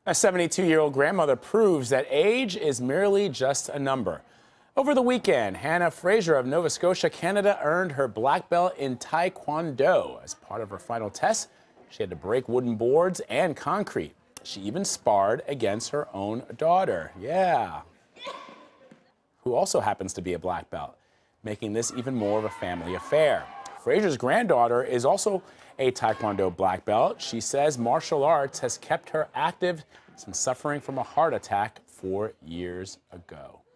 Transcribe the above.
A 72-year-old grandmother proves that age is merely just a number. Over the weekend, Hannah Fraser of Nova Scotia, Canada, earned her black belt in Taekwondo. As part of her final test, she had to break wooden boards and concrete. She even sparred against her own daughter. Yeah. Who also happens to be a black belt, making this even more of a family affair. Fraser's granddaughter is also a Taekwondo black belt. She says martial arts has kept her active since suffering from a heart attack 4 years ago.